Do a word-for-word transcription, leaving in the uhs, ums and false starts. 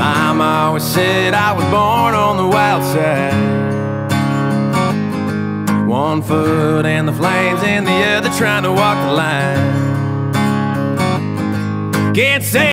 Mama always said I was born on the wild side. One foot in the flames and the other trying to walk the line. Can't say